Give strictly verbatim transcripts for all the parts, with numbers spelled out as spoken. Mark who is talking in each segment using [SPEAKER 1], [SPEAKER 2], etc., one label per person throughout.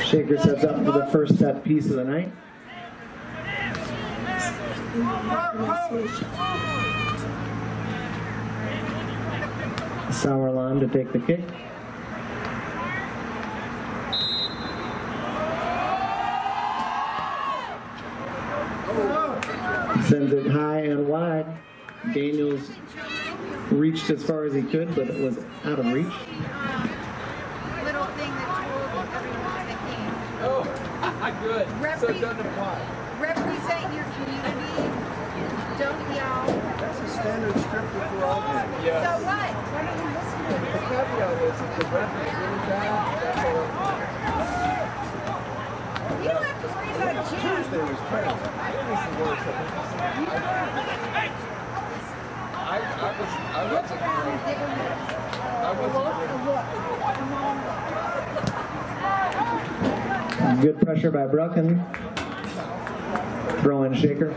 [SPEAKER 1] Shaker sets up for the first set piece of the night. Sauerland to take the kick. Sends it high and wide. Daniels reached as far as he could, but it was out of reach.
[SPEAKER 2] Little thing that told everyone that came.
[SPEAKER 3] Oh, good.
[SPEAKER 2] Repre
[SPEAKER 3] So it doesn't apply.
[SPEAKER 2] Represent your community. Don't yell.
[SPEAKER 4] That's a standard script for all games.
[SPEAKER 3] Yes.
[SPEAKER 2] So what? Why don't you listen to
[SPEAKER 3] The
[SPEAKER 2] it?
[SPEAKER 3] caveat is if the ref is really bad, that's all.
[SPEAKER 2] You don't have to worry about Jim.
[SPEAKER 4] Tuesday was terrible.
[SPEAKER 3] It was the worst. I, I was, I wasn't great. I wasn't great.
[SPEAKER 1] Good pressure by Brucken. Throw in Shaker.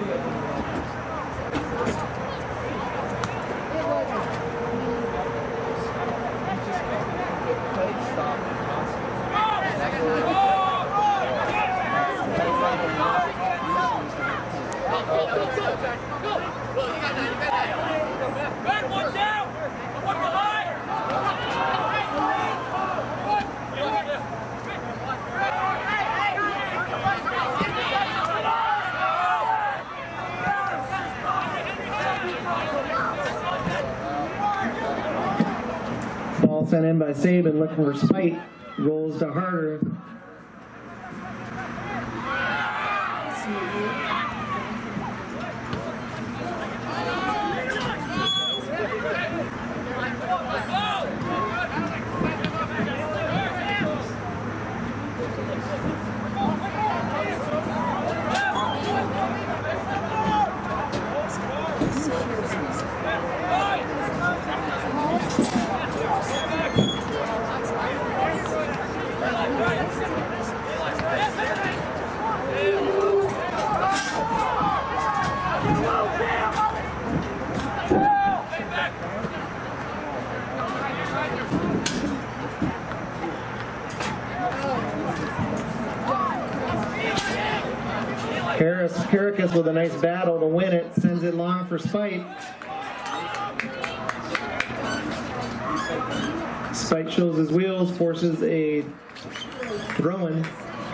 [SPEAKER 1] Ball sent in by Saban, looking for Spite. Rolls to Harder. Harris, Kirikas with a nice battle to win it, sends it long for Spite. Spite shows his wheels, forces a throw-in.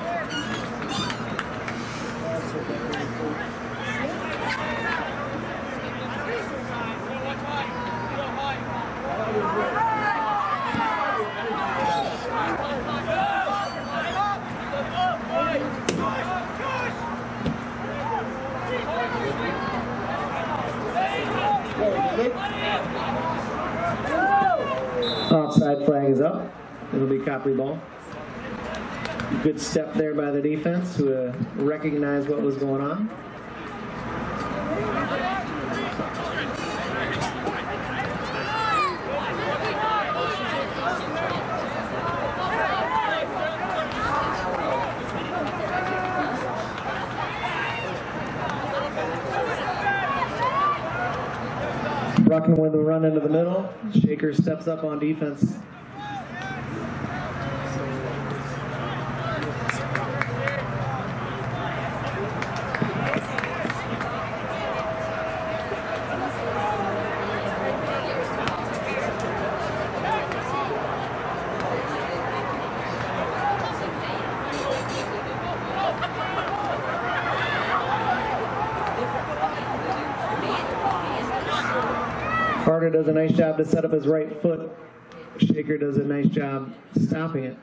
[SPEAKER 1] Offside flag is up. It'll be Copley ball. Good step there by the defense who uh, recognized what was going on. Brucken with a run into the middle. Shaker steps up on defense. Carter does a nice job to set up his right foot. Shaker does a nice job stopping it.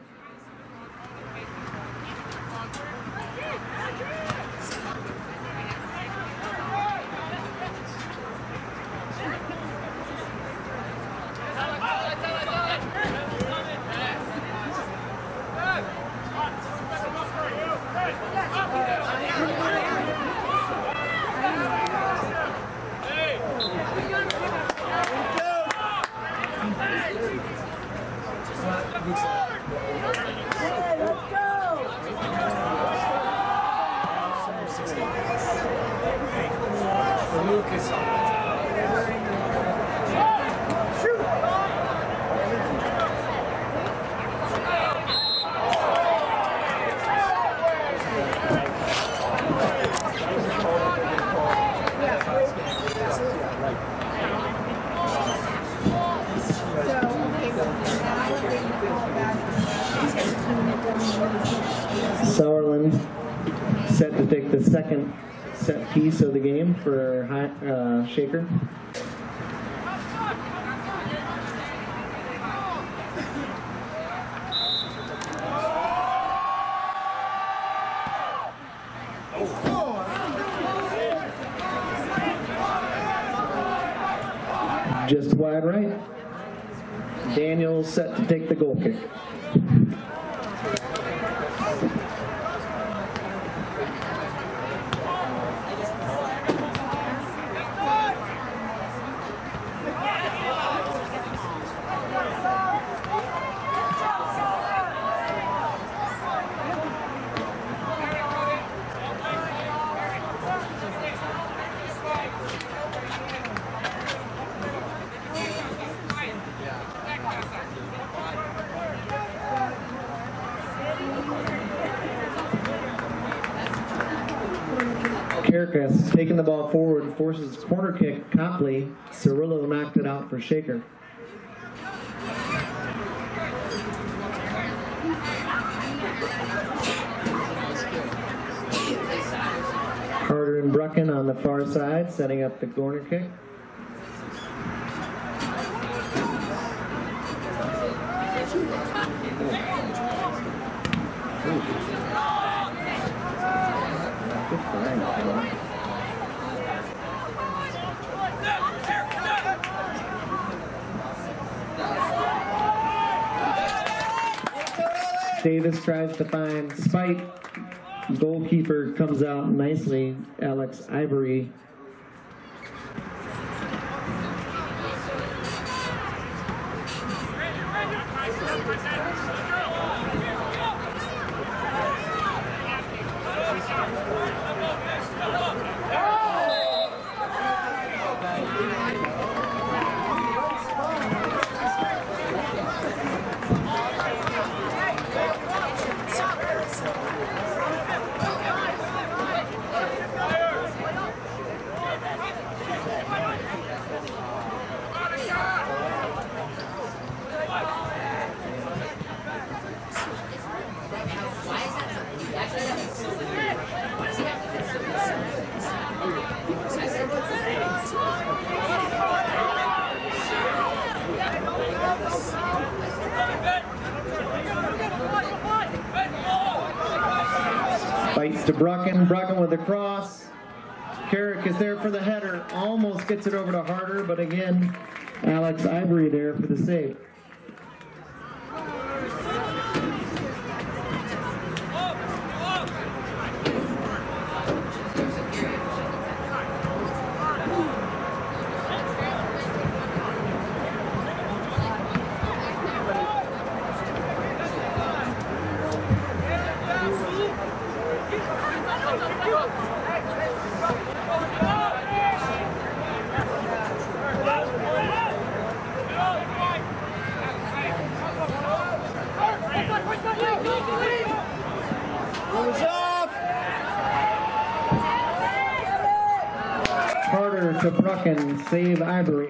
[SPEAKER 1] second set piece of the game for uh, Shaker. Just wide right. Daniels set to take the goal kick. Kirkus taking the ball forward, forces corner kick. Copley. Cirillo knocked it out for Shaker. Carter and Brucken on the far side, setting up the corner kick. Good find. Davis tries to find Spite. Goalkeeper comes out nicely. Alex Ivory. Fights to Brucken. Brucken with a cross. Carrick is there for the header. Almost gets it over to Harder, but again, Alex Ivory there for the save. Harder to Brucken, save Ivory.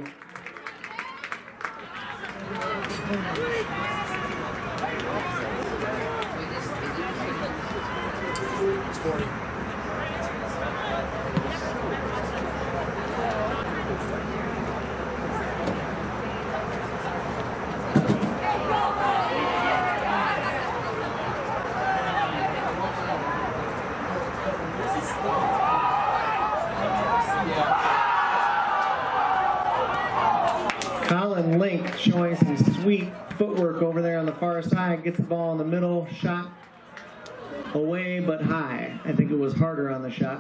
[SPEAKER 1] Colin Link showing some sweet footwork over there on the far side. Gets the ball in the middle, shot away but high. I think it was Harder on the shot.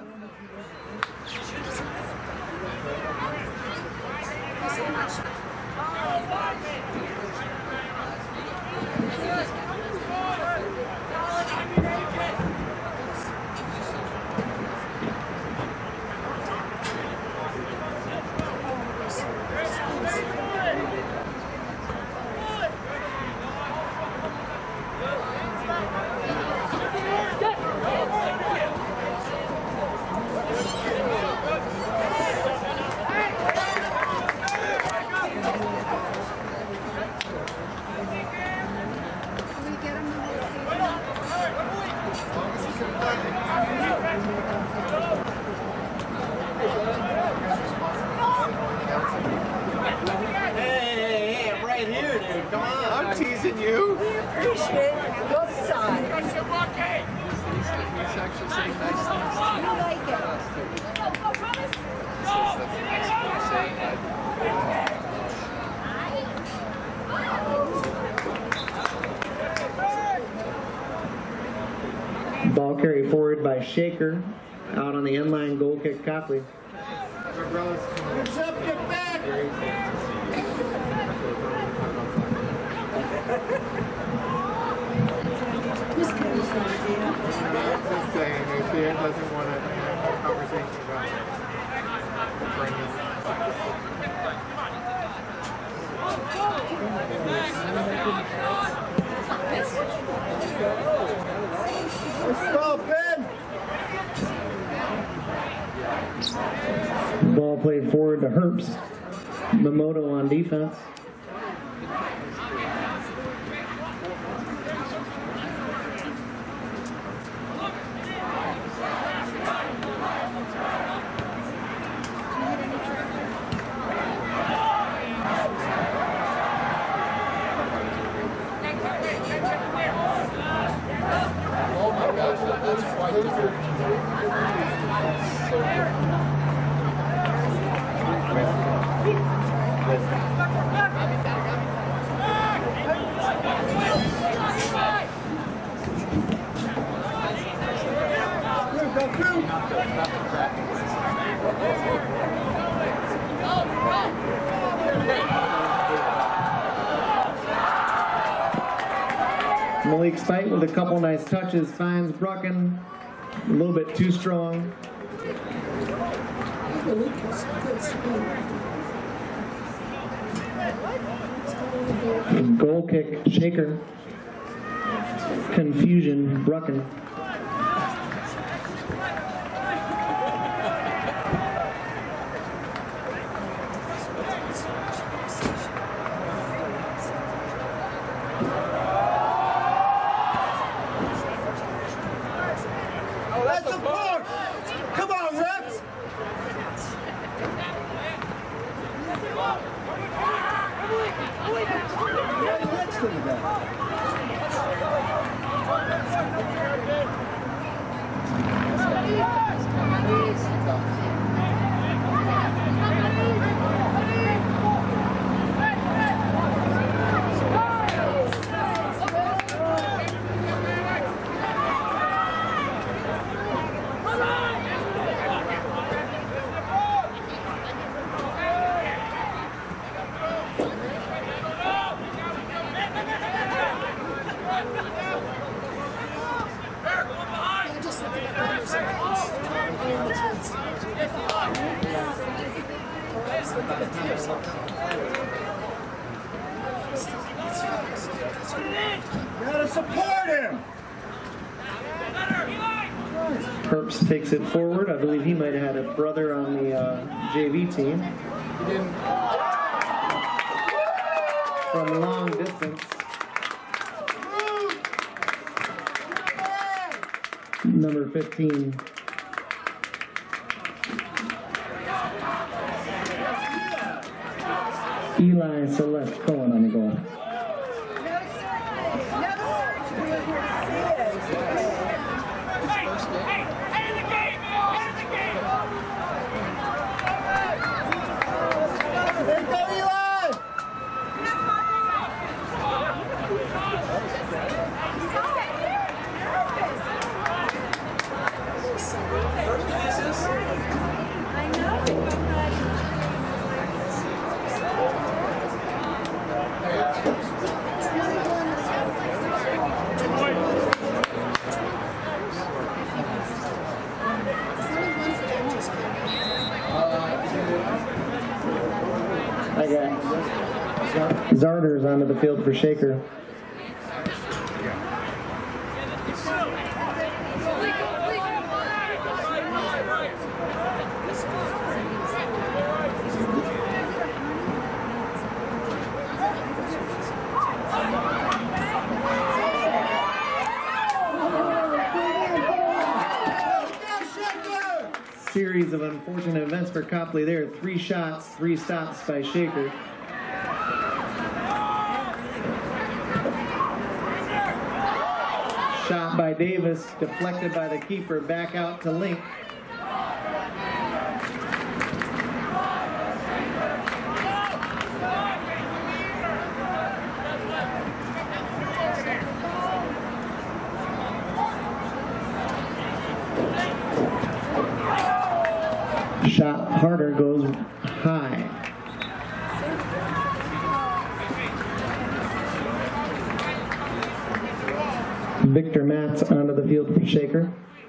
[SPEAKER 3] Come on, I'm teasing you.
[SPEAKER 5] We appreciate both sides.
[SPEAKER 3] He's, he's, he's actually saying nice things.
[SPEAKER 2] I like it.
[SPEAKER 3] He says that's nice thing to say.
[SPEAKER 1] Ball carried forward by Shaker. Out on the end line, goal kick Copley.
[SPEAKER 4] It's up, get back!
[SPEAKER 3] Just saying, if he doesn't want to have a conversation about
[SPEAKER 4] Let's go, Ben!
[SPEAKER 1] Ball played forward to Herbst. Momoto on defense.
[SPEAKER 3] oh my gosh, that, that's quite different.
[SPEAKER 1] Malik Spite with a couple nice touches finds Brucken a little bit too strong. Goal kick Shaker. Confusion Brucken.
[SPEAKER 4] That's a push! Come on, Rex! Right next to the guy. Gotta support him!
[SPEAKER 1] Herbst takes it forward. I believe he might have had a brother on the uh, J V team.
[SPEAKER 3] He didn't.
[SPEAKER 1] From long distance. Number fifteen. Eli Celeste Cohen on the goal.
[SPEAKER 5] No surgery. No surgery. We're here to see it.
[SPEAKER 3] First game.
[SPEAKER 4] There you go, Eli!
[SPEAKER 5] I
[SPEAKER 1] I got Zarders onto the field for Shaker. Series of unfortunate events for Copley there. Three shots, three stops by Shaker. Shot by Davis, deflected by the keeper, back out to Link. Shot harder, goes high. Victor Matz onto the field for Shaker.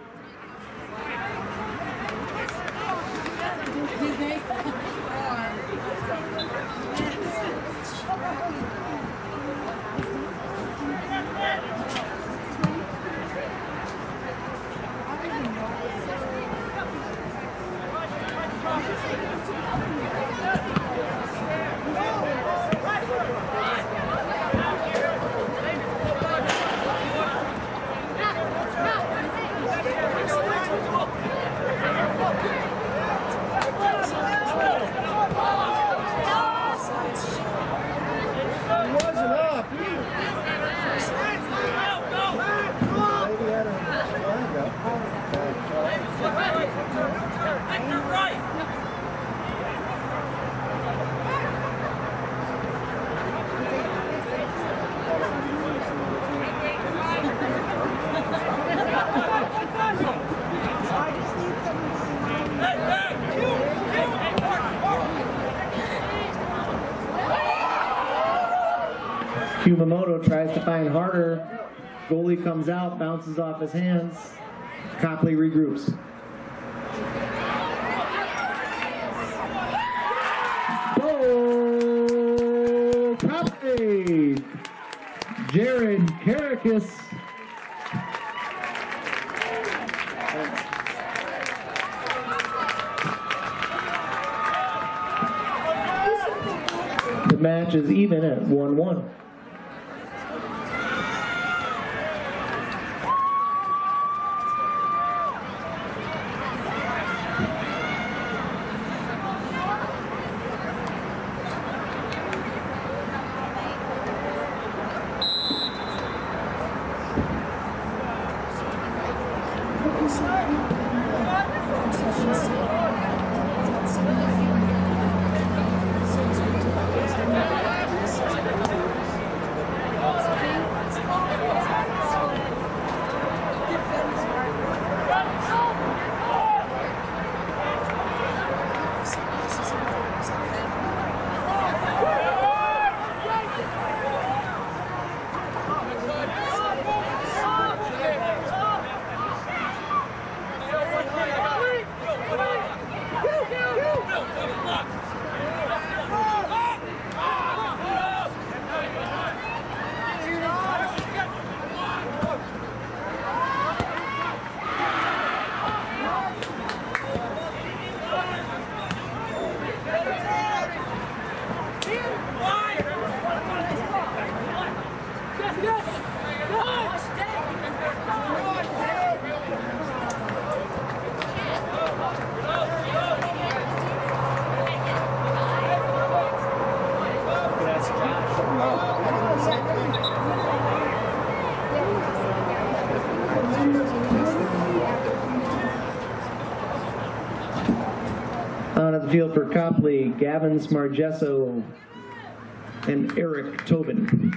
[SPEAKER 1] Kumamoto tries to find harder. Goalie comes out, bounces off his hands. Copley regroups. Goal! Copley! Jared Karakis. The match is even at one one. On the field for Copley, Gavin Smargesso and Eric Tobin.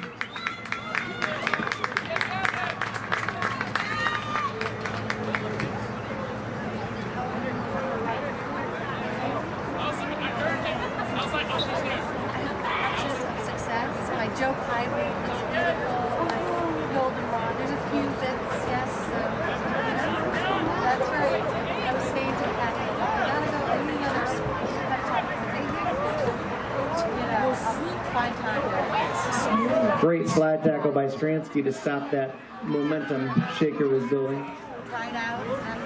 [SPEAKER 1] Great slide tackle by Stransky to stop that momentum Shaker was building.
[SPEAKER 2] Tried out.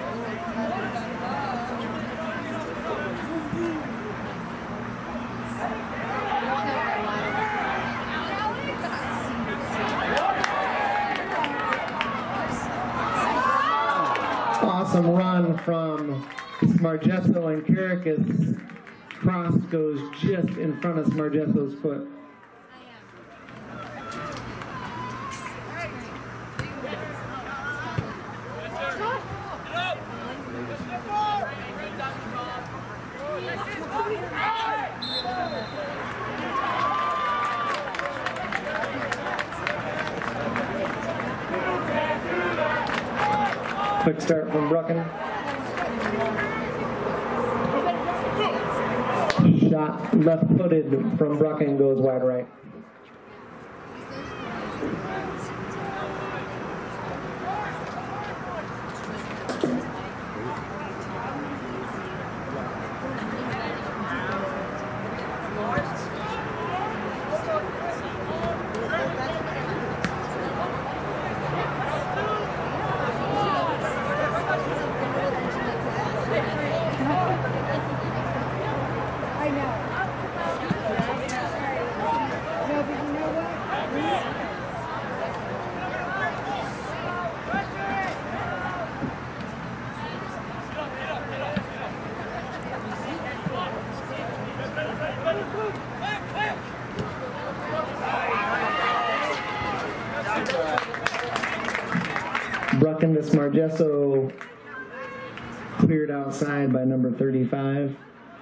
[SPEAKER 1] Awesome run from Smargesso and Karakis. Cross goes just in front of Smargesso's foot. Quick start from Brucken. Shot left-footed from Brucken goes wide right.
[SPEAKER 5] I know. No, but you know what?
[SPEAKER 1] Brucken to Smargesso, cleared outside by number thirty-five,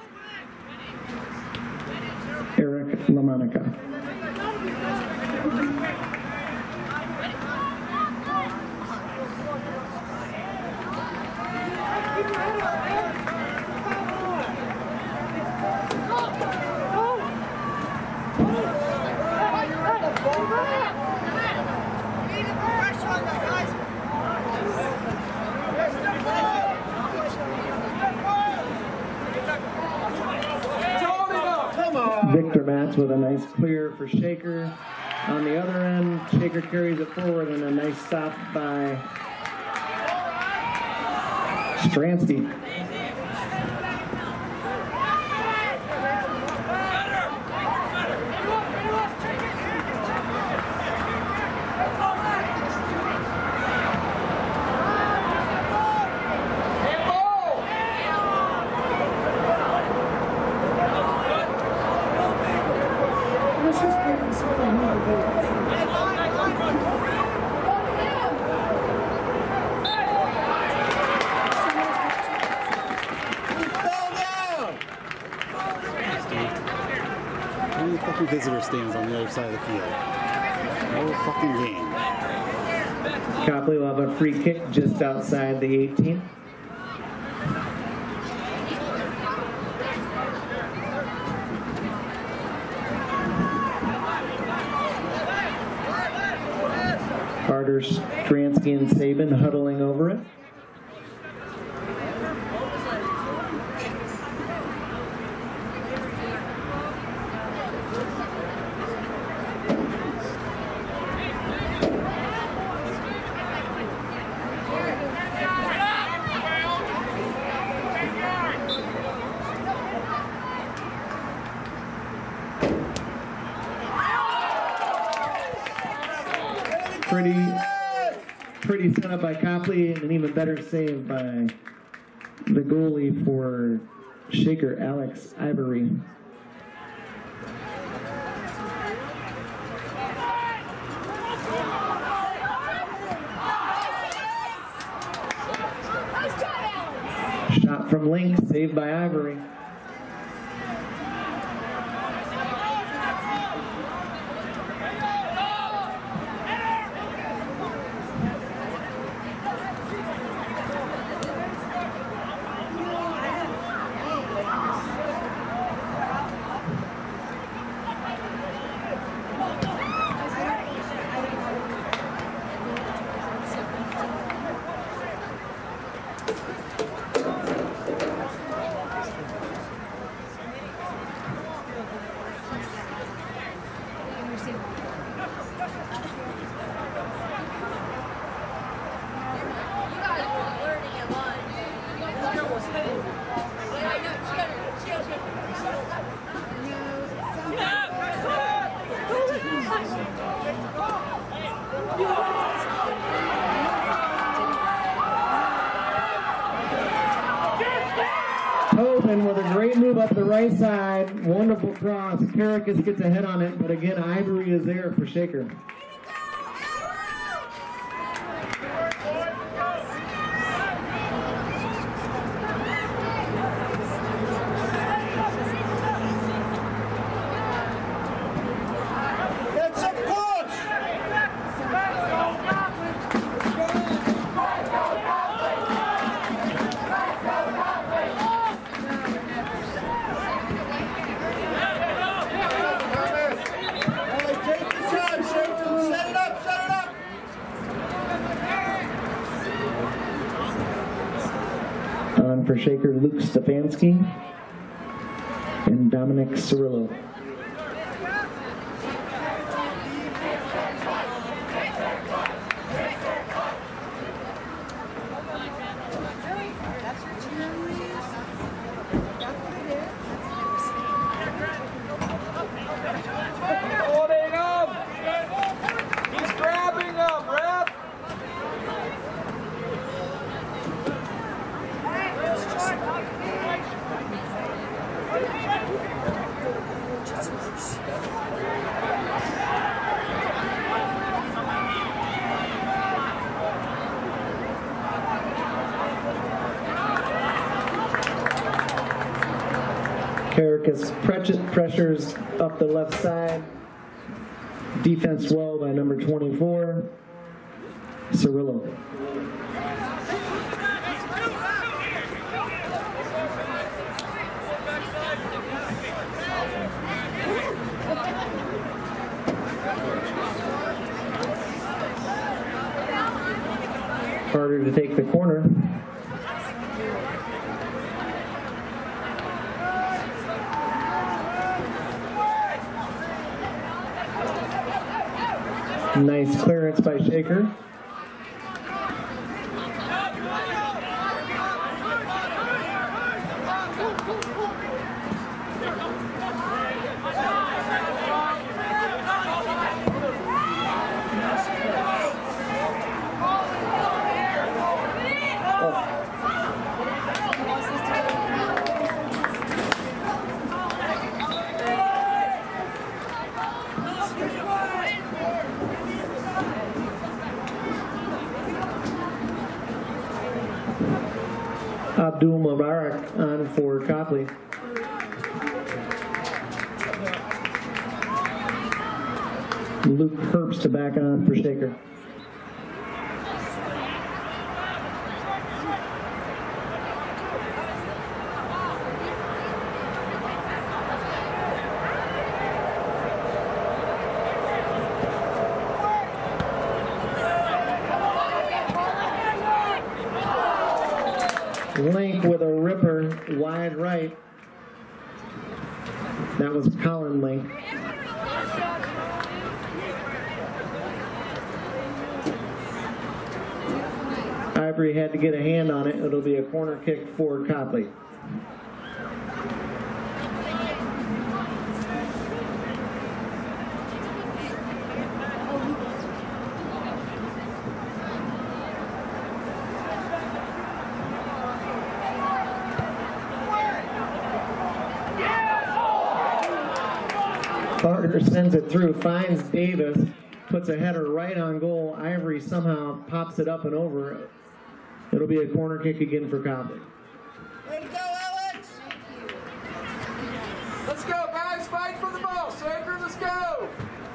[SPEAKER 1] Eric LaMonica. Victor Matz with a nice clear for Shaker. On the other end, Shaker carries it forward and a nice stop by Stransky.
[SPEAKER 6] How many fucking visitor stands on the other side of the field? No fucking game.
[SPEAKER 1] Copley will have a free kick just outside the eighteen. Carter, Stransky, and Sabin huddling over it. Pretty, pretty set up by Copley, and an even better save by the goalie for Shaker, Alex Ivory. Shot from Link, saved by Ivory. Tobin with a great move up the right side. Wonderful cross. Karikis gets a head on it, but again, Ivory is there for Shaker. on for Shaker, Luke Stefanski and Dominic Cirillo.
[SPEAKER 3] Holding him! He's grabbing him, ref!
[SPEAKER 1] Caracas pressures up the left side. Defense well by number twenty-four, Cirillo. Harder to take the corner. Nice clearance by Shaker. Abdul Mubarak on for Copley. Luke Herbst back on for Shaker. Link with a ripper wide right. That was Colin Link. Ivory had to get a hand on it. It'll be a corner kick for Copley. Carter sends it through, finds Davis, puts a header right on goal. Ivory somehow pops it up and over. It'll be a corner kick again for Copley.
[SPEAKER 4] Way to go, Alex!
[SPEAKER 3] Let's go, guys! Fight for the ball! Shaker, let's go!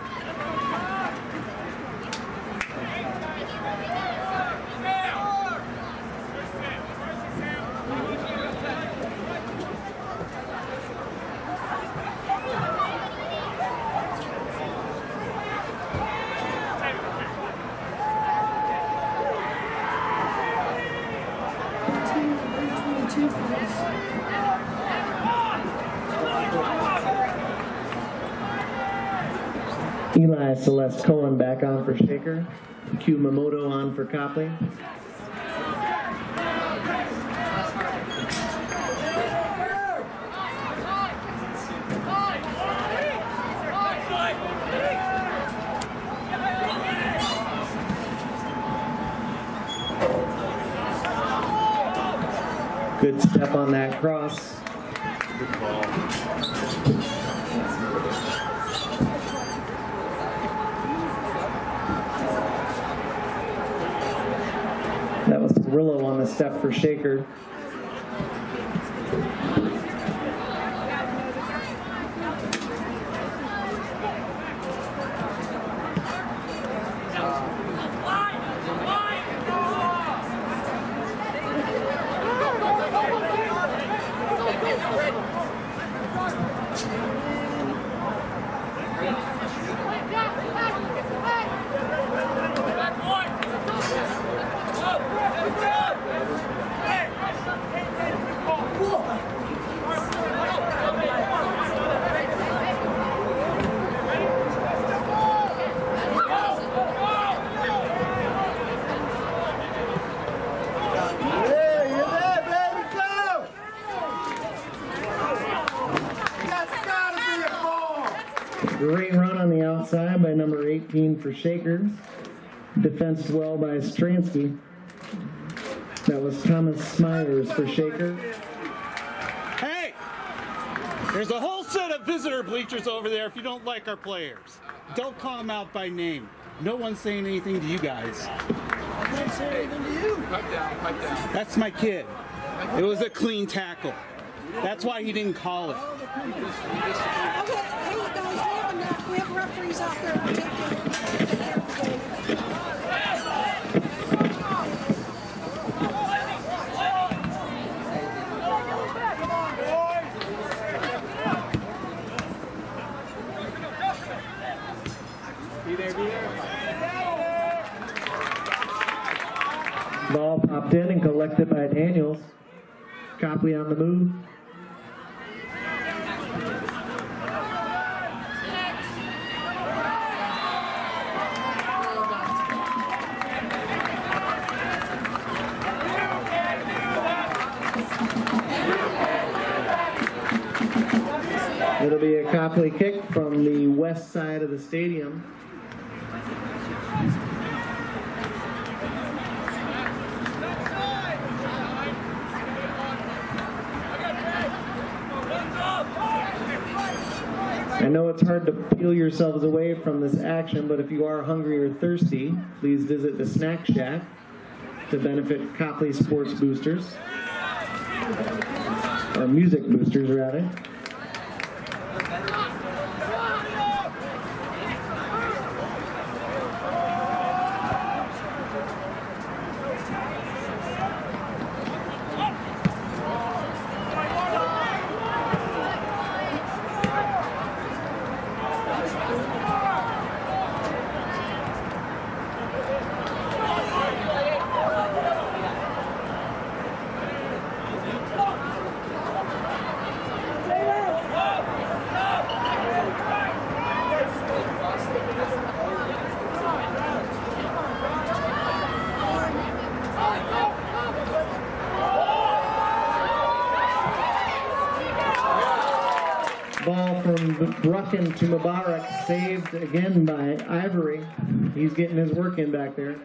[SPEAKER 1] Eli Celeste Cohen back on for Shaker. Q Mamoto on for Copley. Good step on that cross.
[SPEAKER 6] Good ball.
[SPEAKER 1] That was Cirillo on the step for Shaker. Great run on the outside by number eighteen for Shakers. Defensed well by Stransky. That was Thomas Smyers for Shakers.
[SPEAKER 6] Hey! There's a whole set of visitor bleachers over there if you don't like our players. Don't call them out by name. No one's saying anything to you guys.
[SPEAKER 4] I didn't say anything to you.
[SPEAKER 3] Pipe down, pipe down.
[SPEAKER 6] That's my kid. It was a clean tackle. That's why he didn't call it.
[SPEAKER 5] Okay, hey guys, we have enough. We have referees out there to take care, take care of the game.
[SPEAKER 3] Be there, be there.
[SPEAKER 1] Ball popped in and collected by Daniels. Copley on the move. It'll be a Copley kick from the west side of the stadium. I know it's hard to peel yourselves away from this action, but if you are hungry or thirsty, please visit the Snack Shack to benefit Copley Sports Boosters, or Music Boosters rather. Ball from Brucken to Mubarak, saved again by Ivory. He's getting his work in back there.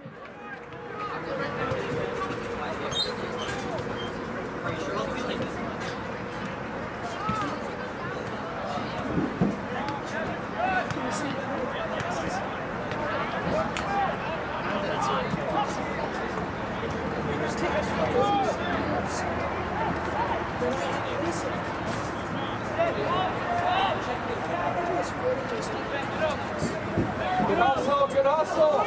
[SPEAKER 3] Good hustle, good hustle.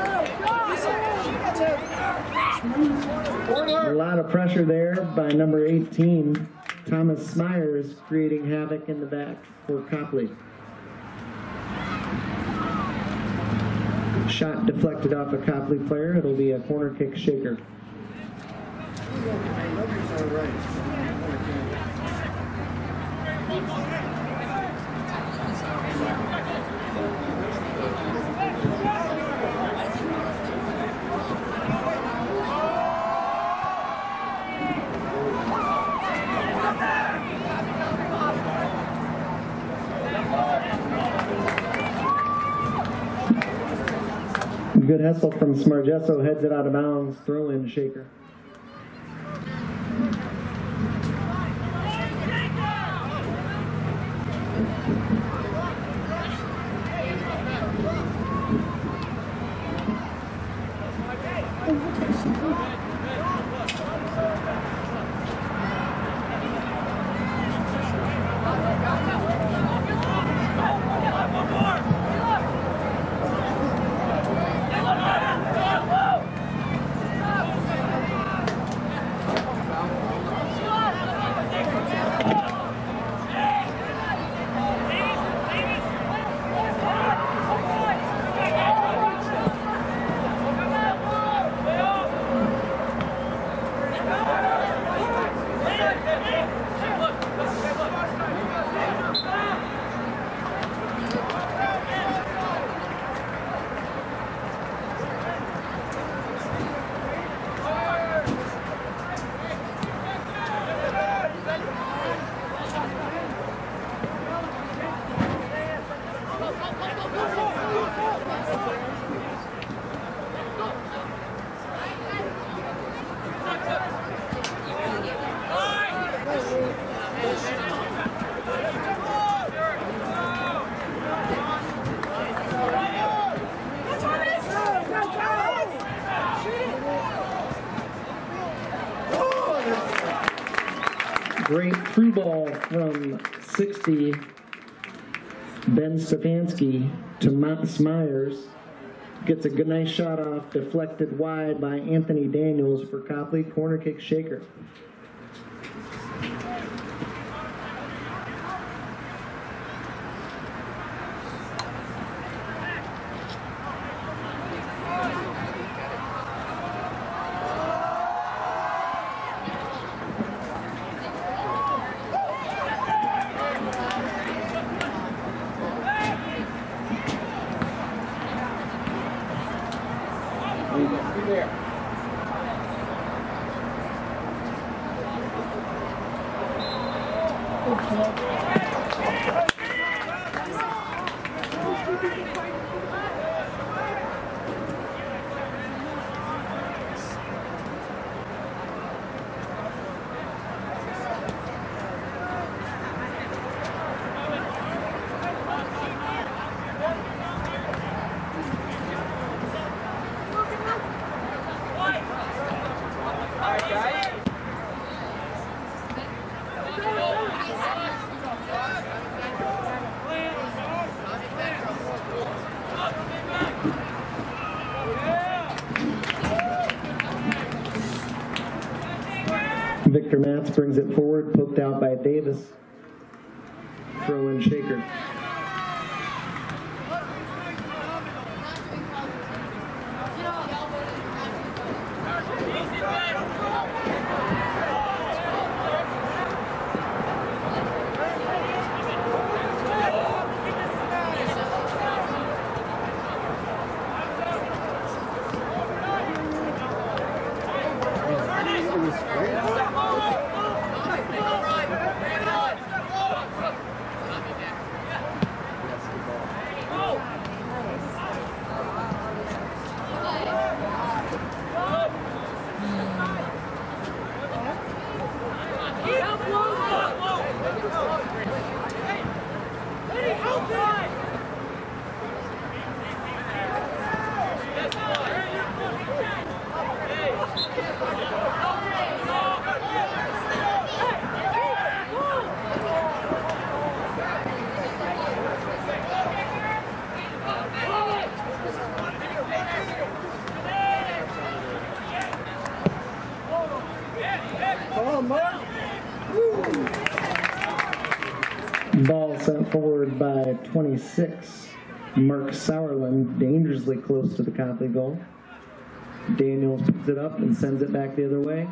[SPEAKER 1] A lot of pressure there by number eighteen, Thomas Smyers, creating havoc in the back for Copley. Shot deflected off a Copley player. It'll be a corner kick Shaker. Good hustle from Smargesso, heads it out of bounds, throw in Shaker. Great through ball from sixty. Ben Stefanski to Mats Myers. Gets a good nice shot off, deflected wide by Anthony Daniels for Copley. Corner kick Shaker. Victor Matz brings it forward, poked out by Davis. Throw in Shaker. Ball sent forward by twenty-six. Mark Sauerland dangerously close to the Copley goal. Daniels picks it up and sends it back the other way.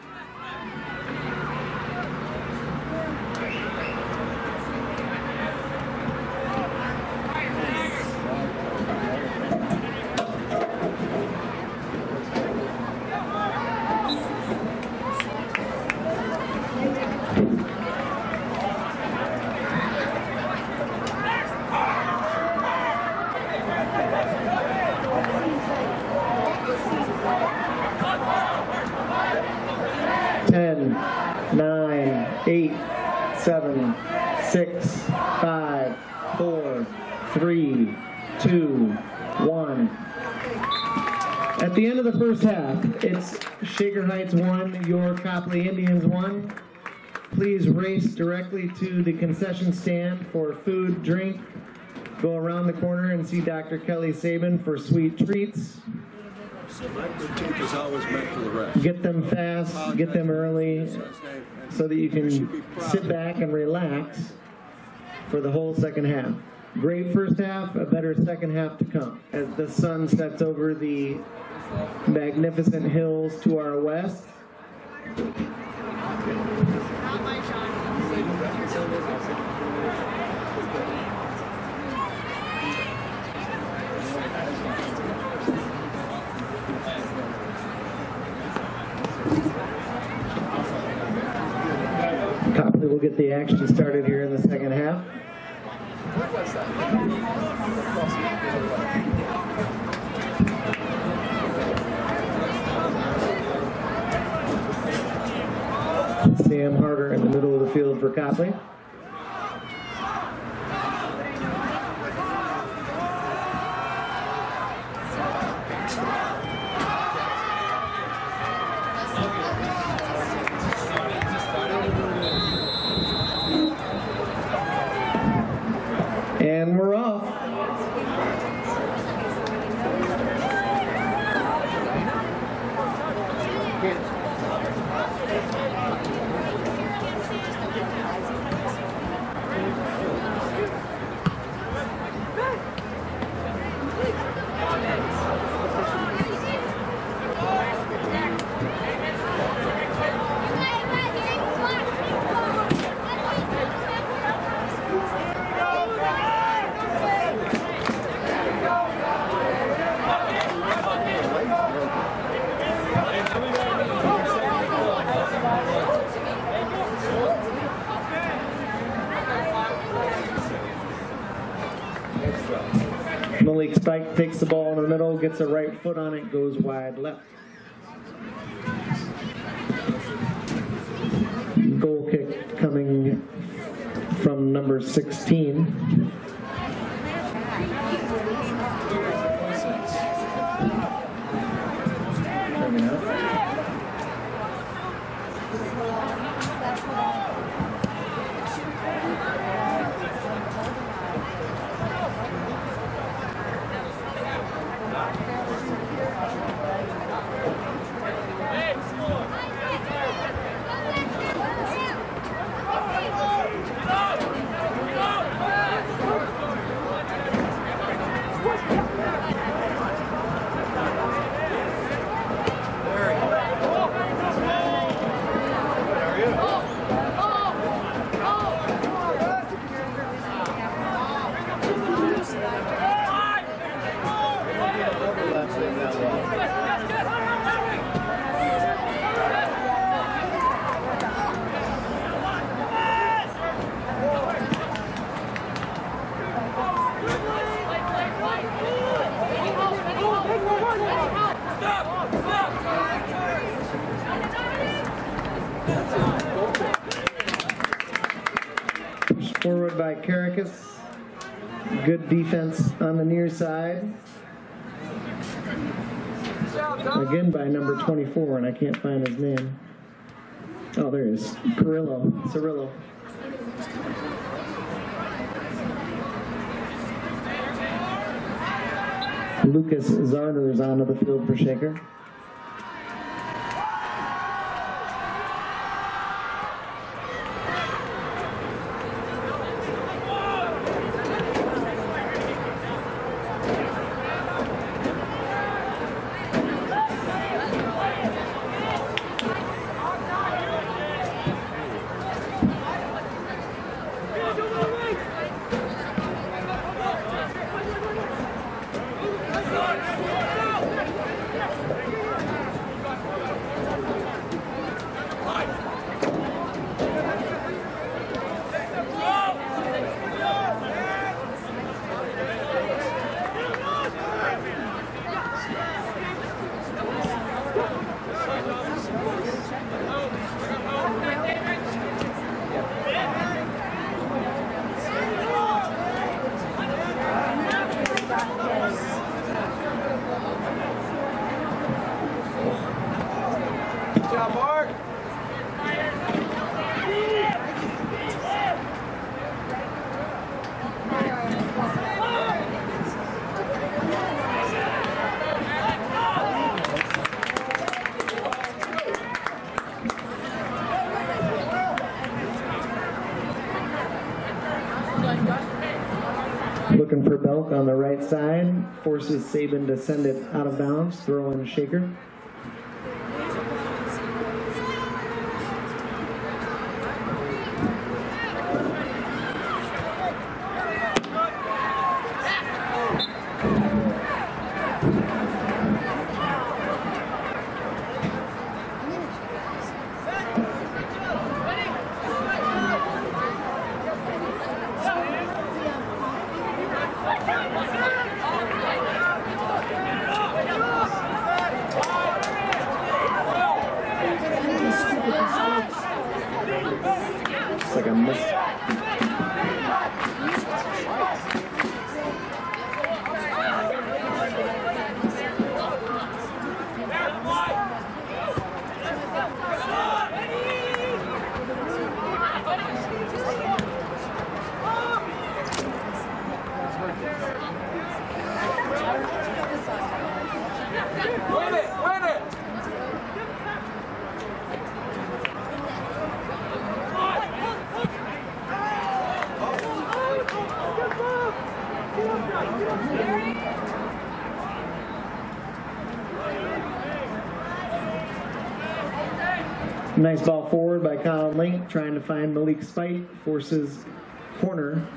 [SPEAKER 1] ten, nine, eight, seven, six, five, four, three, two, one. At the end of the first half, it's Shaker Heights one, your Copley Indians one. Please race directly to the concession stand for food, drink. Go around the corner and see Doctor Kelly Sabin for sweet treats.
[SPEAKER 4] My critique is always meant for the rest.
[SPEAKER 1] Get them fast, get them early, so that you can sit back and relax for the whole second half. Great first half, a better second half to come. As the sun sets over the magnificent hills to our west. Copley will get the action started here in the second half. Sam Harder in the middle of the field for Copley. Mike takes the ball in the middle, gets a right foot on it, goes wide left. Goal kick coming from number sixteen. Coming up. Forward by Caracas. Good defense on the near side. Again by number twenty-four, and I can't find his name. Oh, there he is. Perillo. Cirillo. Lucas Zarner is onto the field for Shaker. Looking for Belk on the right side, forces Saban to send it out of bounds, throw in Shaker. It's like a miss.
[SPEAKER 3] Win it! Win it!
[SPEAKER 1] Nice ball forward by Colin Link, trying to find Malik Spite, forces corner.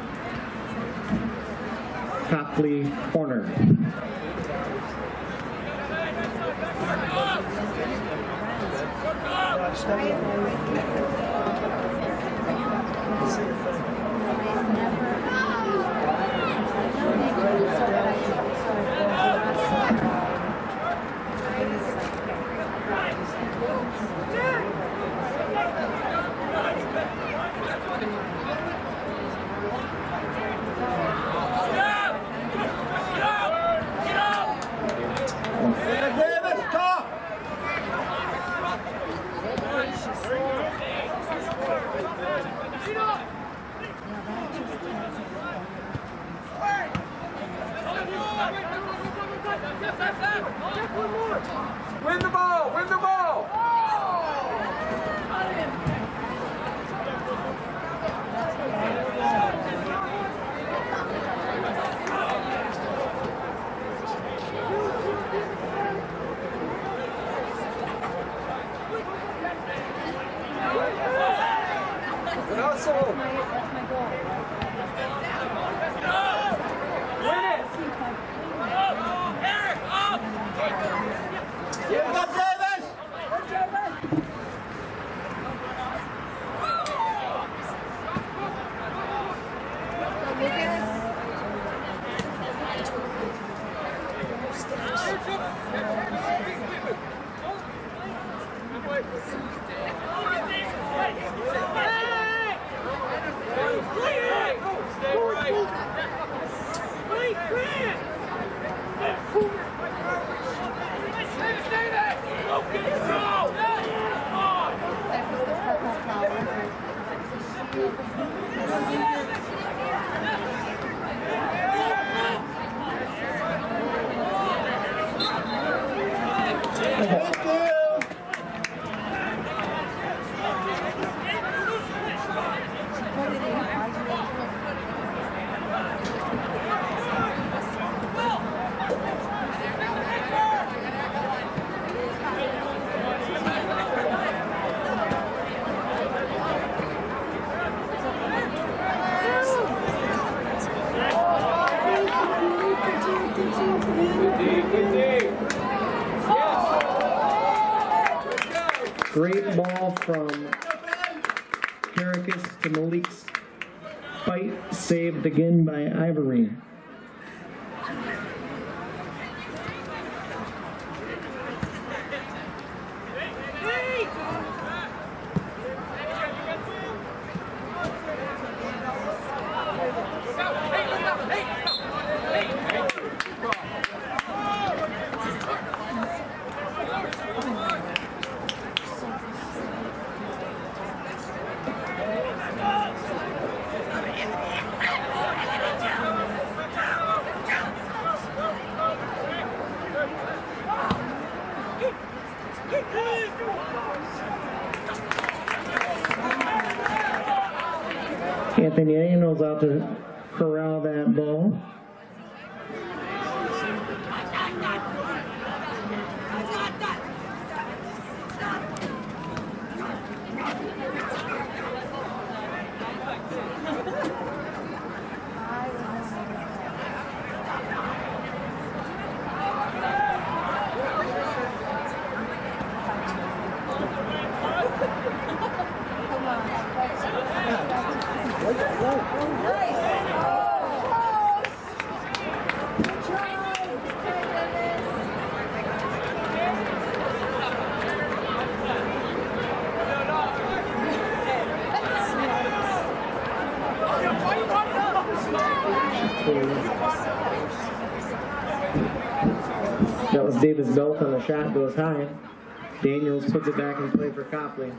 [SPEAKER 1] Copley corner.
[SPEAKER 3] Win the ball! Win the ball! Hustle!
[SPEAKER 2] That's my goal.
[SPEAKER 3] Win it!
[SPEAKER 4] Give up, Travis! Go, Travis!
[SPEAKER 1] Great ball from Caracas to Malik's fight, saved again by Ivory. Anthony Daniels out to corral that ball. That was Davis Belt on the shot, goes high. Daniels puts it back in play for Copley.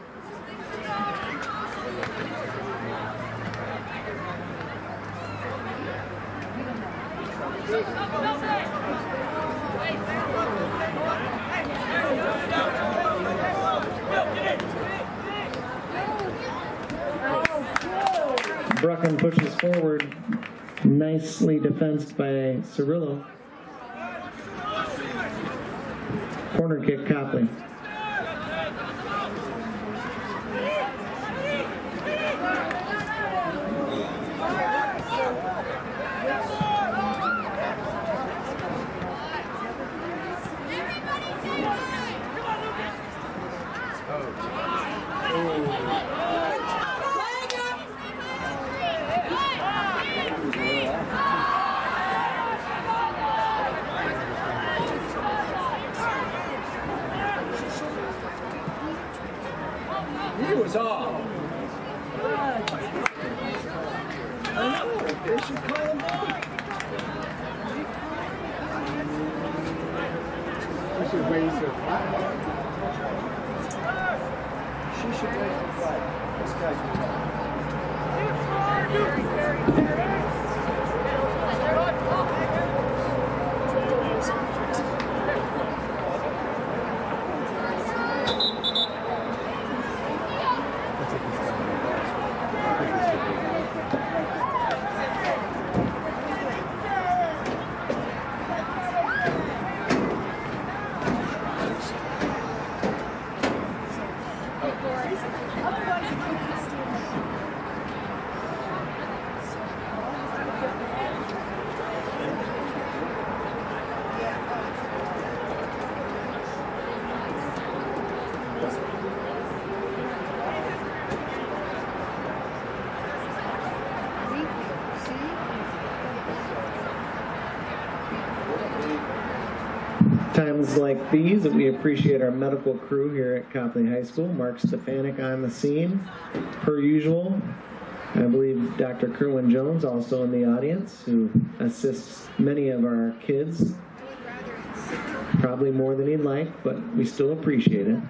[SPEAKER 1] Brucken pushes forward, nicely defensed by Cirillo. Corner kick, Copley.
[SPEAKER 3] He was off.
[SPEAKER 4] I know, they should call him back.
[SPEAKER 3] She should raise her flag.
[SPEAKER 4] She should raise the flag. This guy's tough.
[SPEAKER 1] Times like these that we appreciate our medical crew here at Copley High School. Mark Stefanik on the scene, per usual. I believe Doctor Kerwin Jones also in the audience, who assists many of our kids. Probably more than he'd like, but we still appreciate it.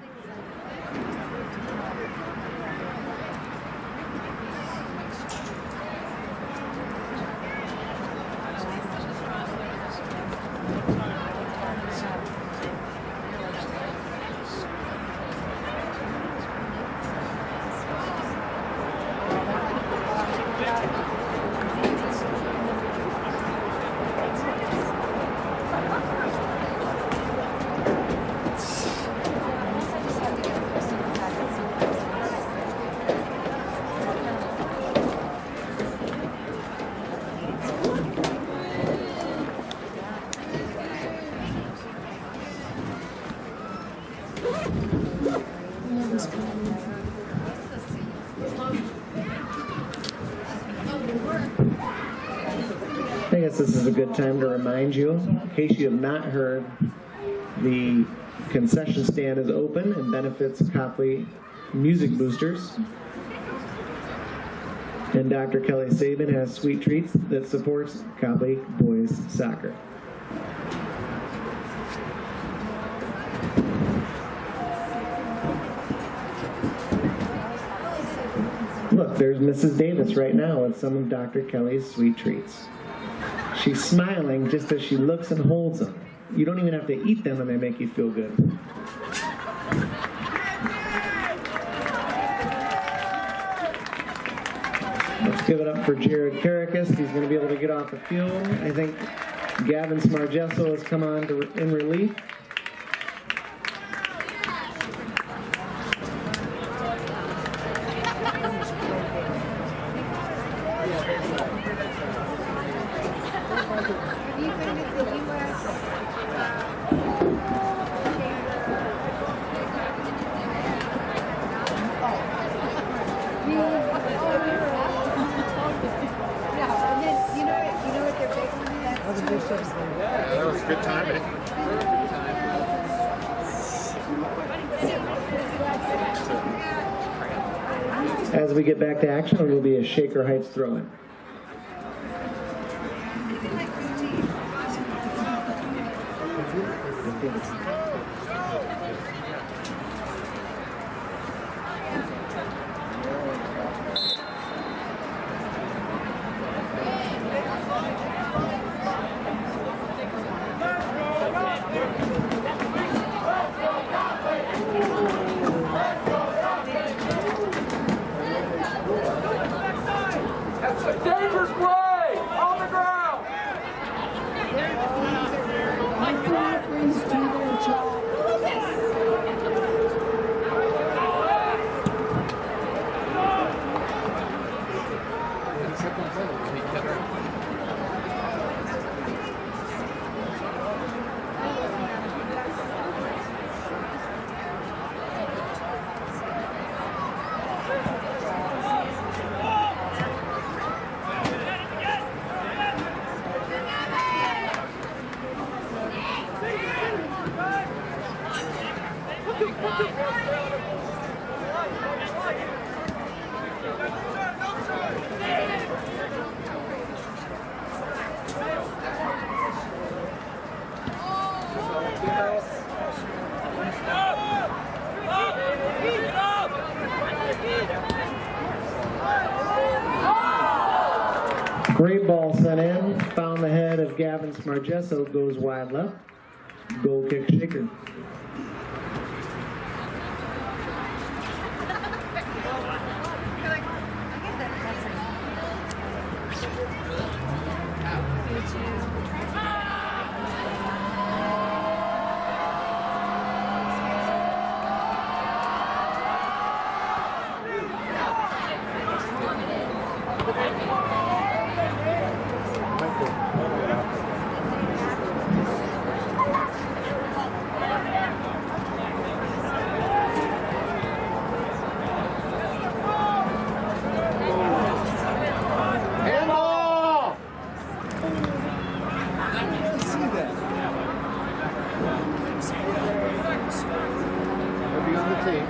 [SPEAKER 1] I guess this is a good time to remind you, in case you have not heard, the concession stand is open and benefits Copley Music Boosters. And Doctor Kelly Sabin has sweet treats that supports Copley Boys Soccer. Look, there's Missus Davis right now with some of Doctor Kelly's sweet treats. She's smiling just as she looks and holds them. You don't even have to eat them and they make you feel good. Let's give it up for Jared Karakas. He's going to be able to get off the field. I think Gavin Smargesso has come on to, in relief.
[SPEAKER 3] Yeah, that was good timing.
[SPEAKER 1] As we get back to action, it will be a Shaker Heights throw-in.
[SPEAKER 4] Dangerous play! On the ground!
[SPEAKER 5] Please do their job.
[SPEAKER 1] Great ball sent in, found the head of Gavin Smargesso, goes wide left. Goal kick Shaker.
[SPEAKER 3] three.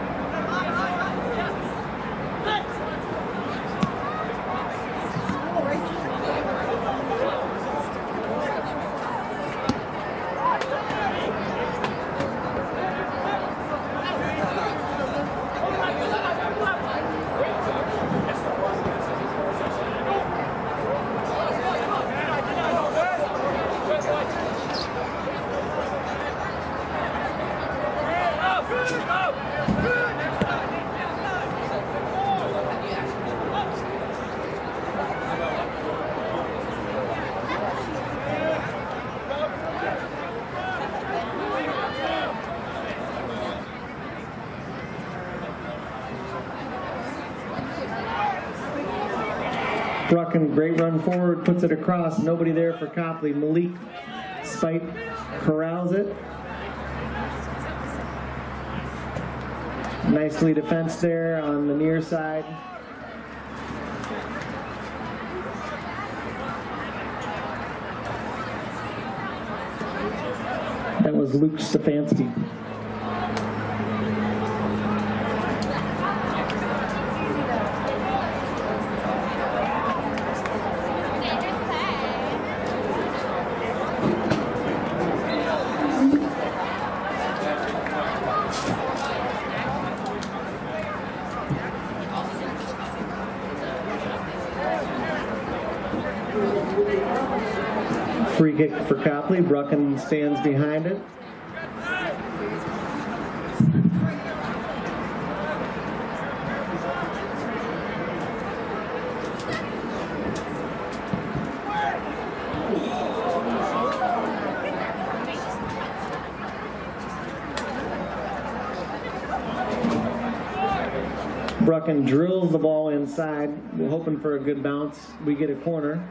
[SPEAKER 1] Brucken, great run forward, puts it across. Nobody there for Copley. Malik Spite corrals it. Nicely defensed there on the near side. That was Luke Stefanski. Free kick for Copley. Brucken stands behind it. Brucken drills the ball inside. We're hoping for a good bounce. We get a corner.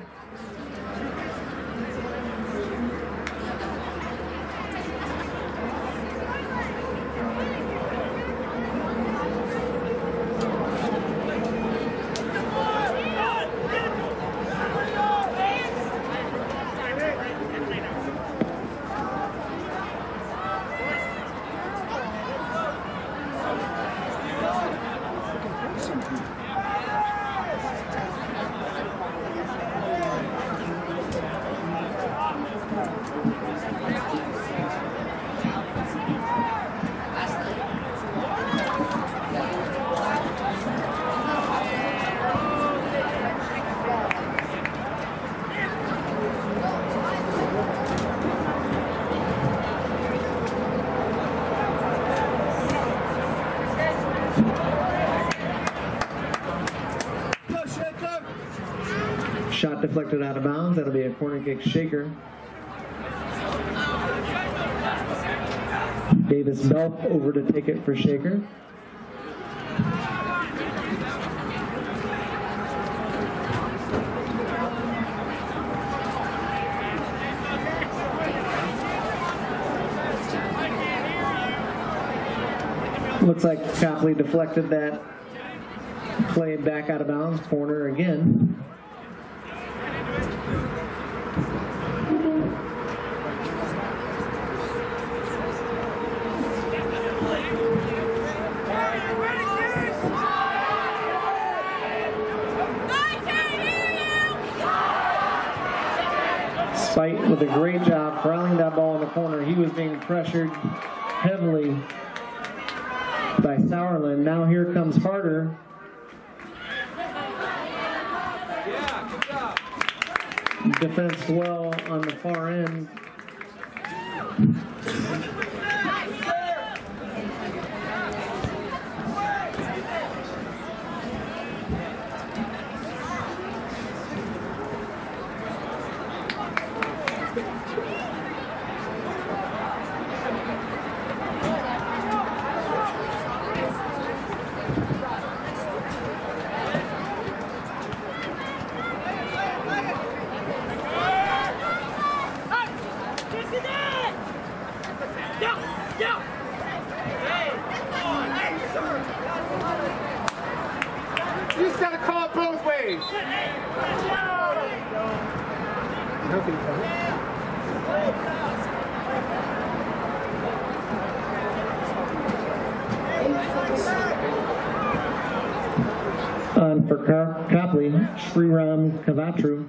[SPEAKER 1] Shot deflected out of bounds. That'll be a corner kick shaker. Davis Belf over to take it for shaker. Looks like Copley deflected that play back out of bounds. Corner again. Spite with a great job corralling that ball in the corner. He was being pressured heavily by Sauerland. Now here comes Harder.
[SPEAKER 3] Yeah, good job.
[SPEAKER 1] Defense well on the far end.
[SPEAKER 3] You just gotta call it both ways.
[SPEAKER 5] Eight
[SPEAKER 1] on for Copley, Sriram Kavatru.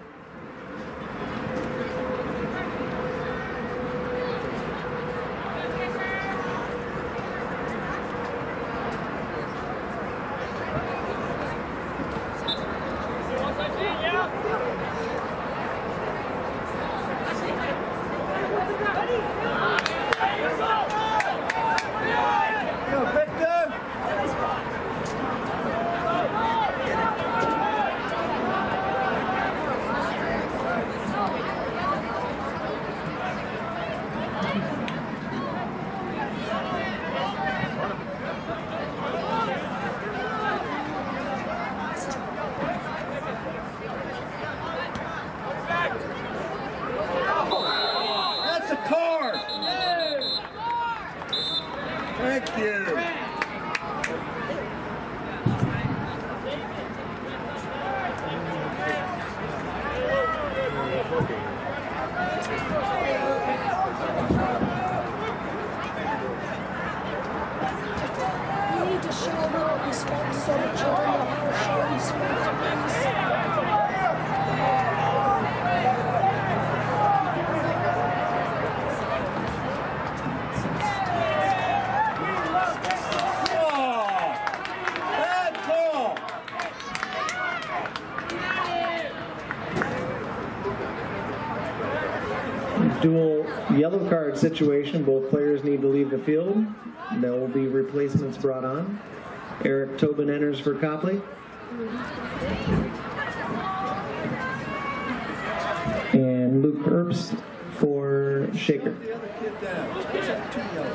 [SPEAKER 4] Thank you.
[SPEAKER 5] We need to show a little respect so the children know how to show respect to things.
[SPEAKER 1] Dual yellow card situation. Both players need to leave the field. There will be replacements brought on. Eric Tobin enters for Copley. And Luke Herbst for Shaker.
[SPEAKER 4] The other kid down. He's got two yellow.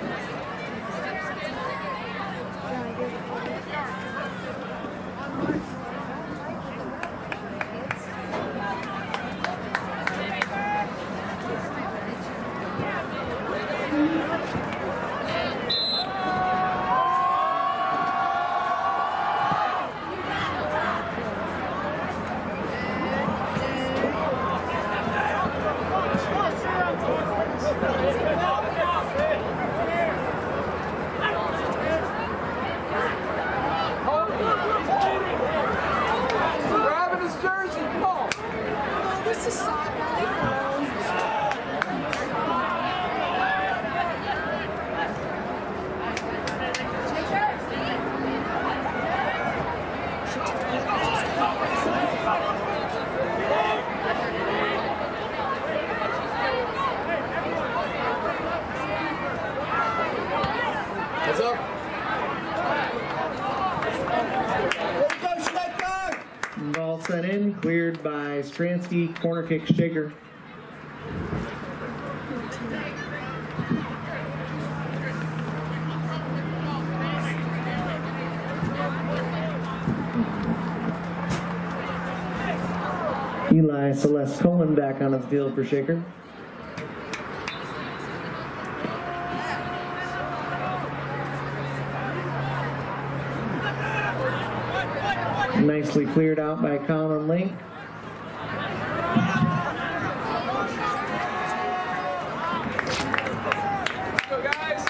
[SPEAKER 3] Grabbing his jersey, come on.
[SPEAKER 5] Oh, this is soccer. Leave it alone.
[SPEAKER 3] Heads up.
[SPEAKER 4] Let's go, Schlechter!
[SPEAKER 1] Ball sent in, cleared by Stransky, corner kick Shaker. Eli Celeste Cohen back on the field for Shaker. Nicely cleared out by Colin Link.
[SPEAKER 3] Go, guys.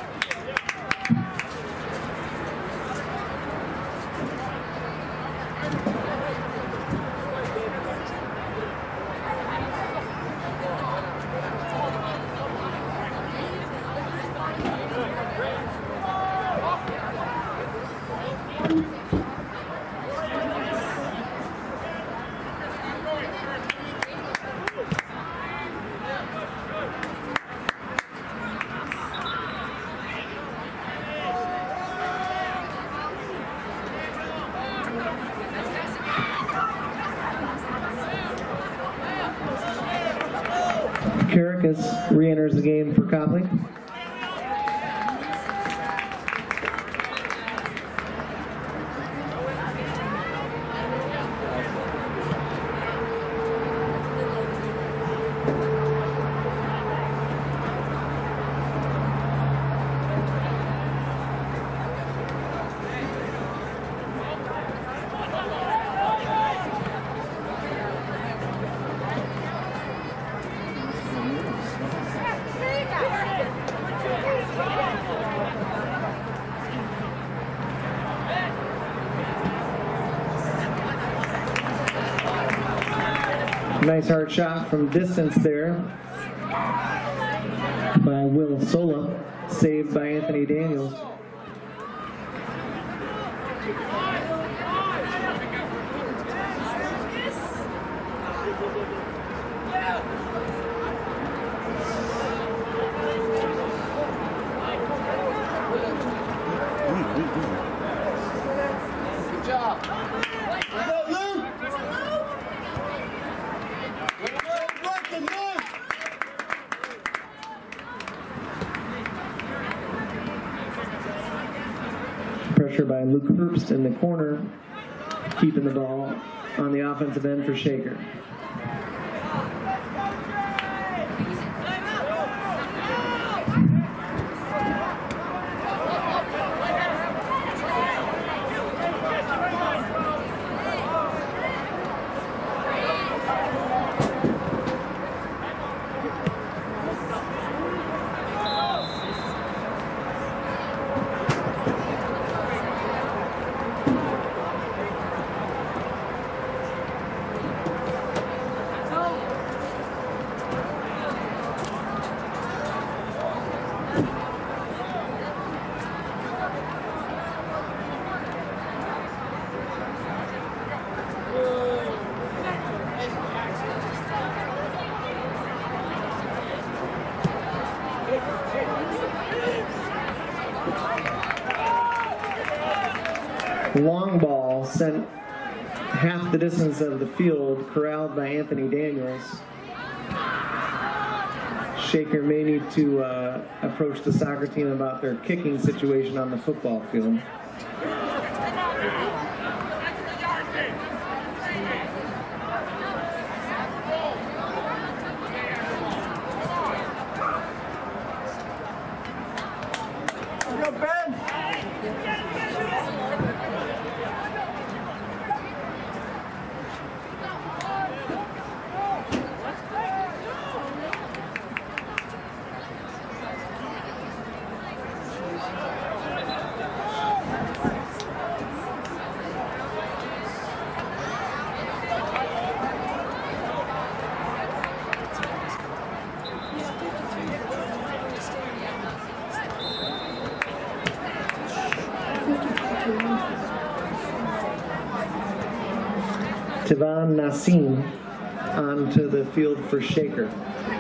[SPEAKER 1] Caracas re-enters the game for Copley. Nice hard shot from distance there by Will Sola, saved by Anthony Daniels.
[SPEAKER 3] Good job.
[SPEAKER 1] Pressure by Luke Herbst in the corner, keeping the ball on the offensive end for Shaker. Long ball sent half the distance of the field, corralled by Anthony Daniels. Shaker may need to uh, approach the soccer team about their kicking situation on the football field. Tivan Nassim onto the field for Shaker.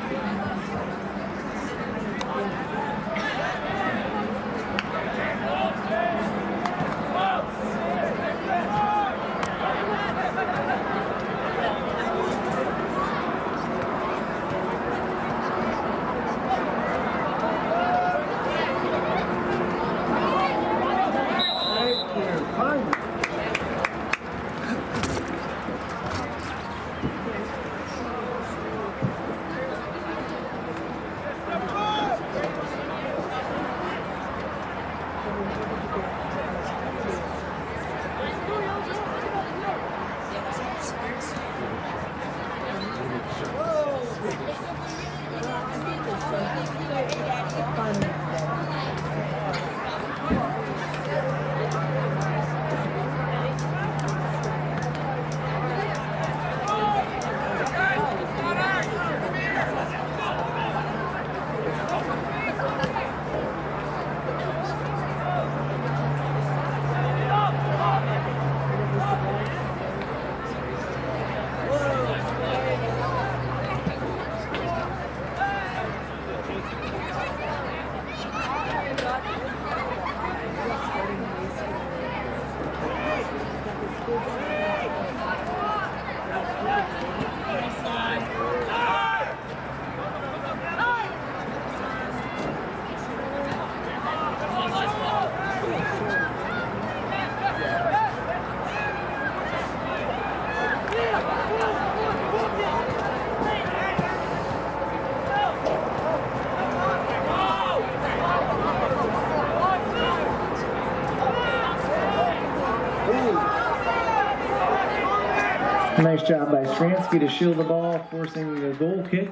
[SPEAKER 1] Nice job by Stransky to shield the ball, forcing the goal kick.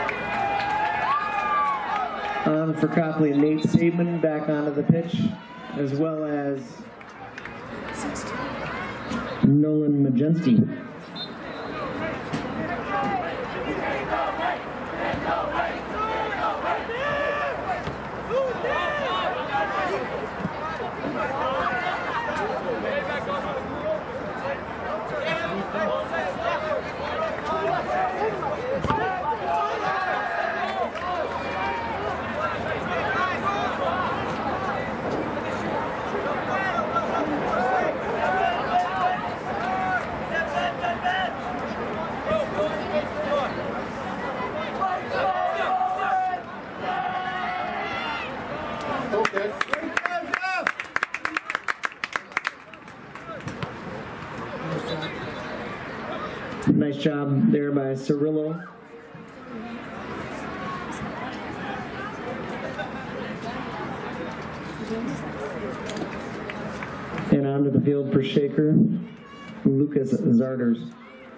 [SPEAKER 1] On for Copley, Nate Saban back onto the pitch as well as Nolan Majenski. Nice job there by Cirillo. And onto the field for Shaker, Lucas Zarders.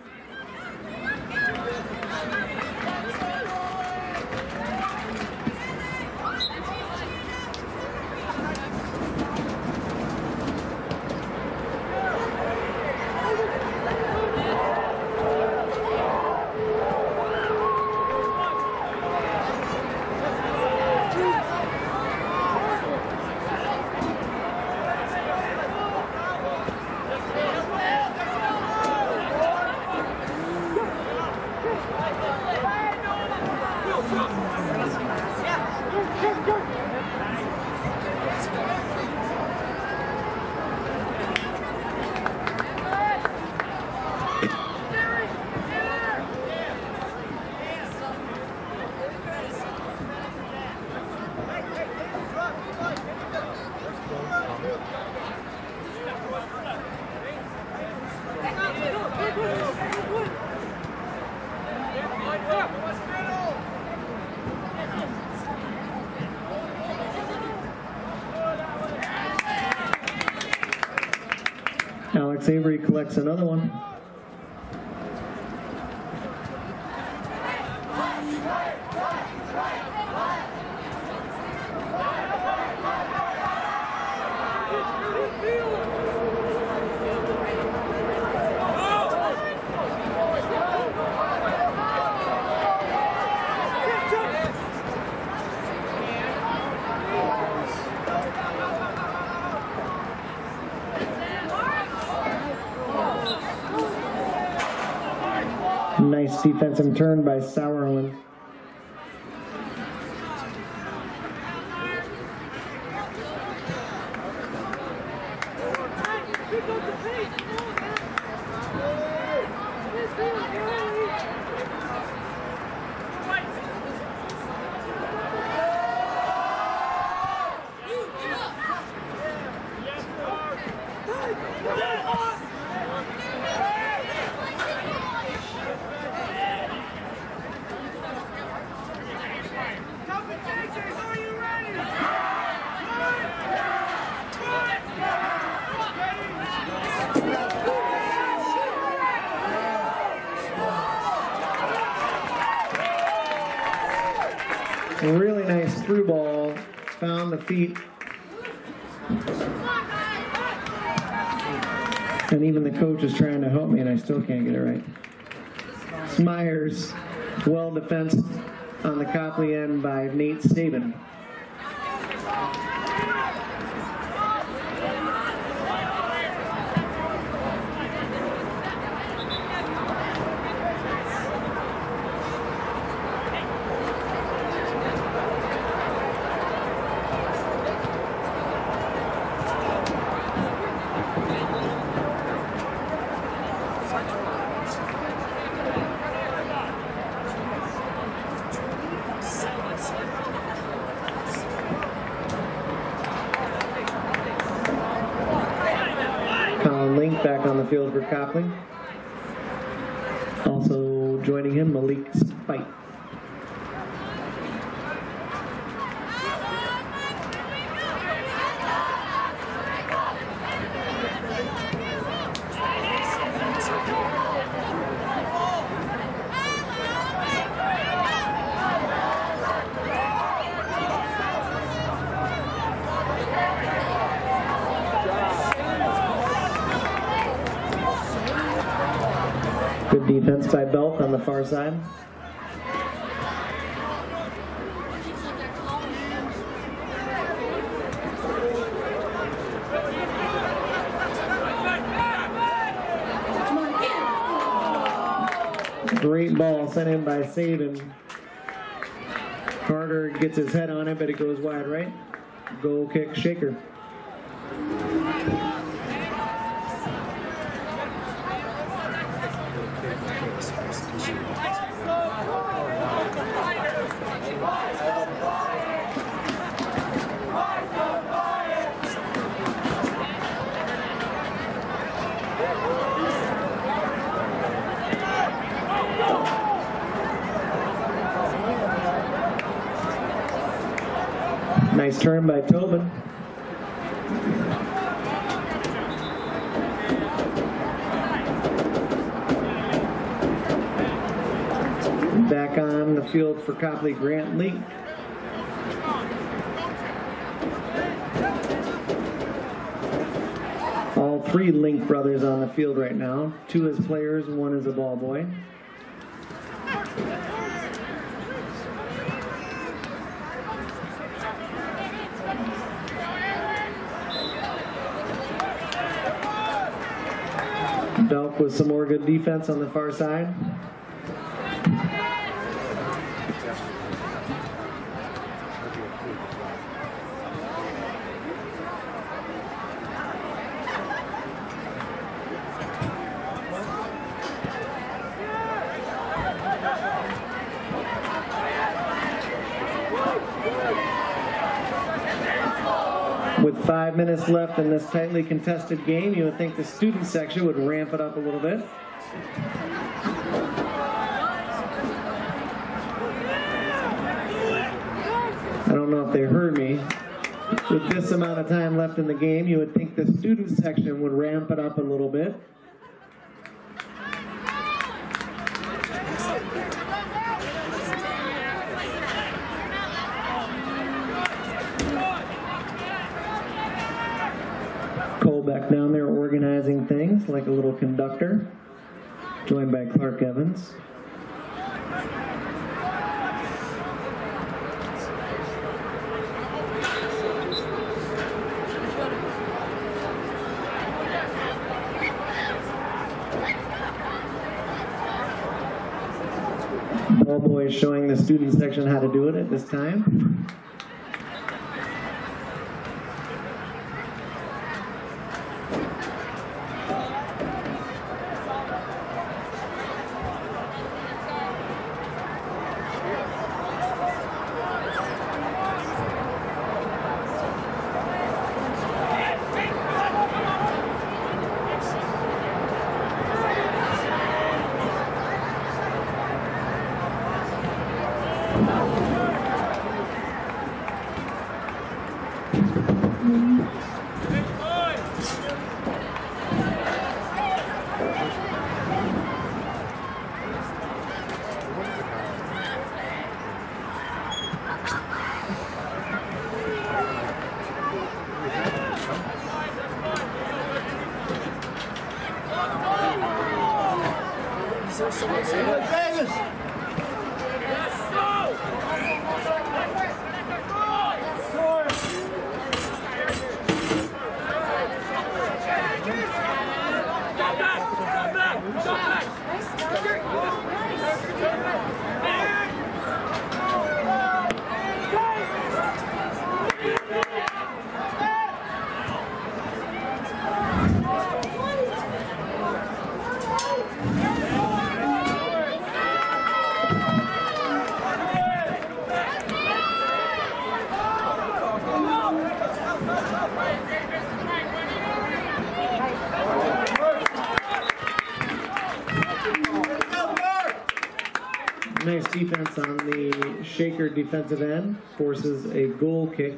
[SPEAKER 1] Alex Avery collects another one. Nice defensive turn by Sauerland. A really nice through ball, found the feet. And even the coach is trying to help me and I still can't get it right. Smyers, well defensed on the Copley end by Nate Staben. Back on the field for Copley. Also joining him, Malik Spite. Good defense by Belk on the far side. Great ball sent in by Saban. Carter gets his head on it, but it goes wide right. Goal kick, Shaker. Nice turn by Tobin. Back on the field for Copley, Grant Lee. All three Link brothers on the field right now. Two as players, one as a ball boy. Belk with some more good defense on the far side. With five minutes left in this tightly contested game, you would think the student section would ramp it up a little bit. I don't know if they heard me. With this amount of time left in the game, you would think the student section would ramp it up a little bit. Back down there organizing things like a little conductor, joined by Clark Evans. Ball boy showing the student section how to do it at this time. Nice defense on the Shaker defensive end, forces a goal kick.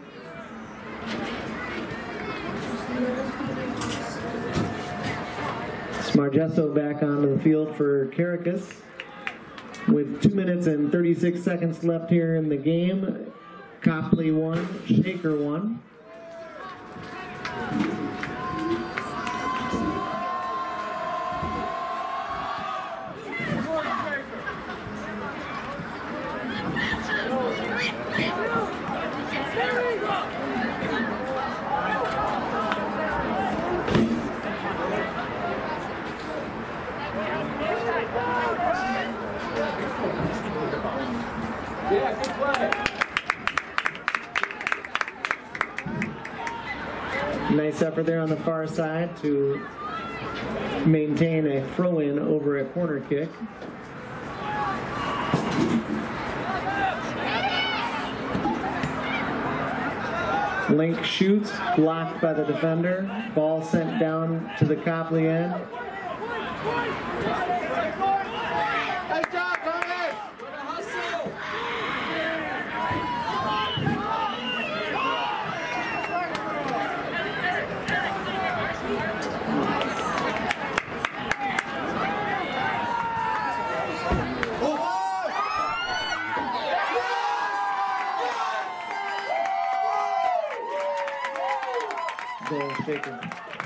[SPEAKER 1] Smargesso back onto the field for Caracas. With two minutes and thirty-six seconds left here in the game, Copley won, Shaker won.
[SPEAKER 3] Yeah, good play.
[SPEAKER 1] Nice effort there on the far side to maintain a throw-in over a corner kick. Link shoots, blocked by the defender. Ball sent down to the Copley end.
[SPEAKER 3] Nice job, Curtis. Way to hustle.
[SPEAKER 1] Goal taken.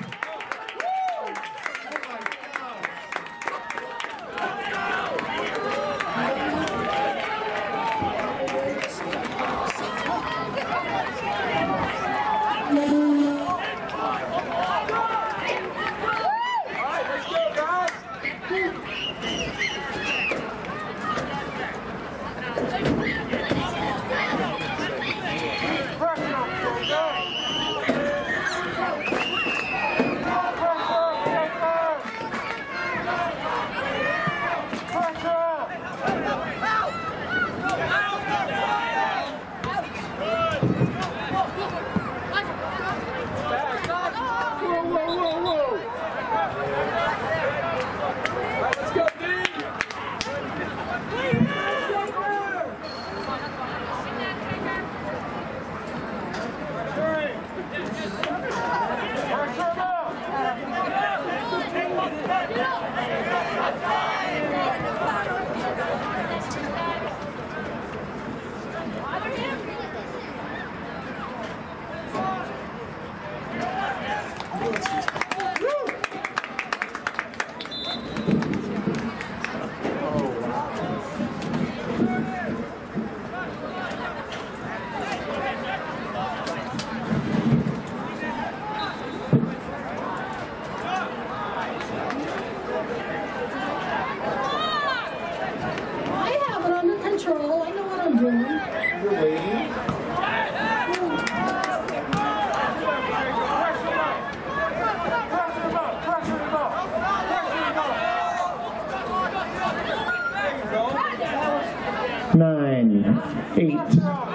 [SPEAKER 1] Nine, eight,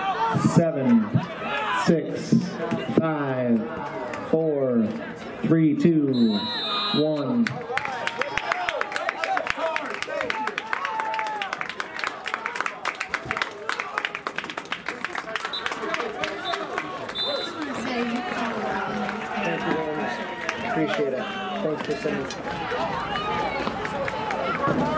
[SPEAKER 1] seven, six, five, four, three, two, one. Thank you very much. Appreciate it. Thanks for sending.